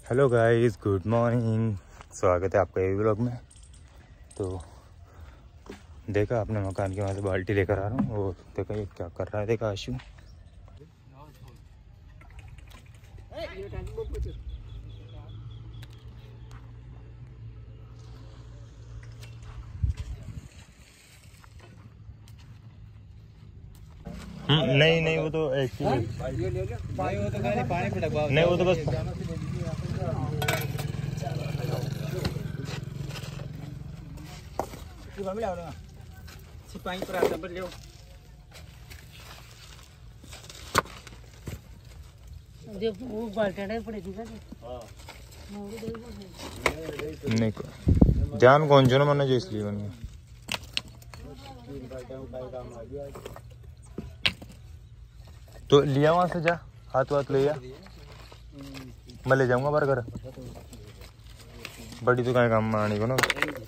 Hello guys, good morning. स्वागत है आपका ये व्लॉग में। तो देखा अपने मकान के वहाँ से बाल्टी लेकर आ रहा हूँ और देखा ये क्या कर रहा है। देखा आशु नहीं नहीं, वो तो ऐसी नहीं, वो तो बस नहीं जान कौन जो ना मैंने जो इसलिए बन तो लिया वहां से, जा हाथ वाथ ले जा, मैं ले जाऊंगा बार घर। बड़ी दुकान काम में आने को ना।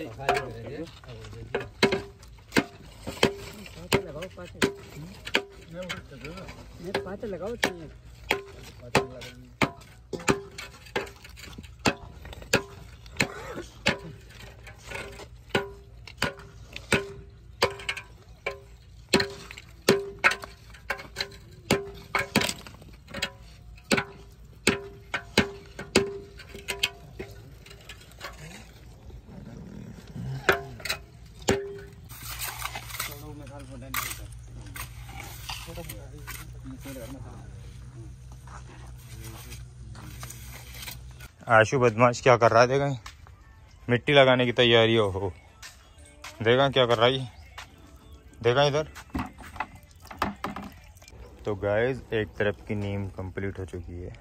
आशु बदमाश क्या कर रहा है, देखा मिट्टी लगाने की तैयारी हो। देखा क्या कर रहा है, देखा इधर। तो गाइस एक तरफ की नींव कंप्लीट हो चुकी है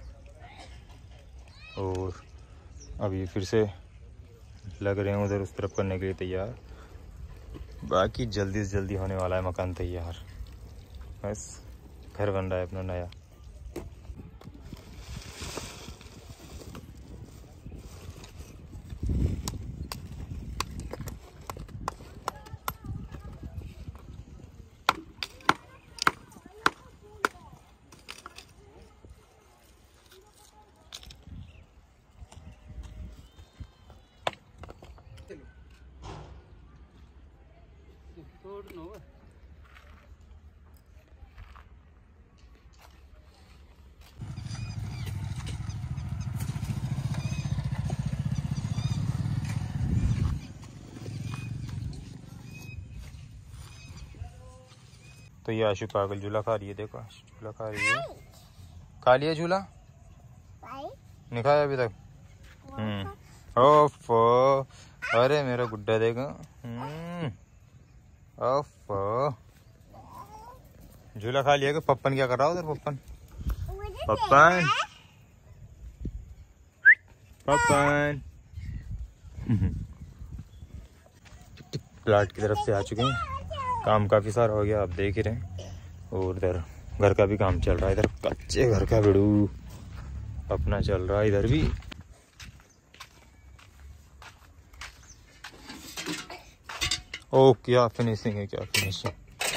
और अभी फिर से लग रहे हैं उधर उस तरफ करने के लिए तैयार। बाकी जल्दी से जल्दी होने वाला है मकान तैयार। बस घर बन रहा है अपना नया। तो ये आशु पागल झूला खा रही है। देखो झूला खा रही है। खा लिया झूला, नहीं खाया अभी तक। ओफो, अरे मेरा गुड्डा देखो। ओफो, झूला खा लिया। कि पप्पन क्या कर रहा है उधर? पप्पन पप्पन पप्पन प्लाट की तरफ से आ चुके हैं। काम काफी सारा हो गया, आप देख ही रहे हैं। और इधर घर का भी काम चल रहा है। इधर कच्चे घर का बिड़ू अपना चल रहा है इधर भी। ओ क्या फिनिशिंग है, क्या फिनिशिंग।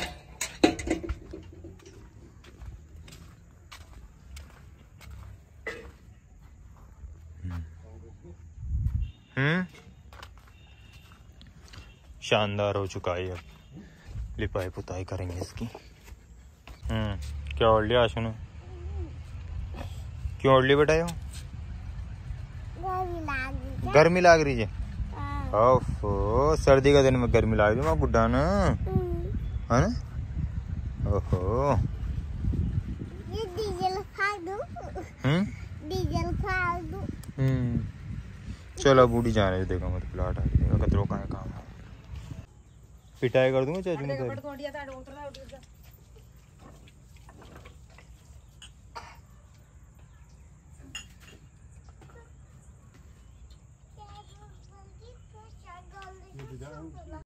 शानदार हो चुका है। अब लिपाई पुताई करेंगे इसकी। क्या ओढ़ लिया आशु ने? क्यों ओढ़ लिया बेटा? गर्मी लाग रही है। ओहो, सर्दी का दिन में गर्मी लाग रही है माँ बुड्ढा ना, है ना? ओहो, डीजल खा दूं। चलो बूढ़ी जाने देखो मत, प्लाट आ कतरों का काम है। पिटाई कर दूंगा चाचू ने।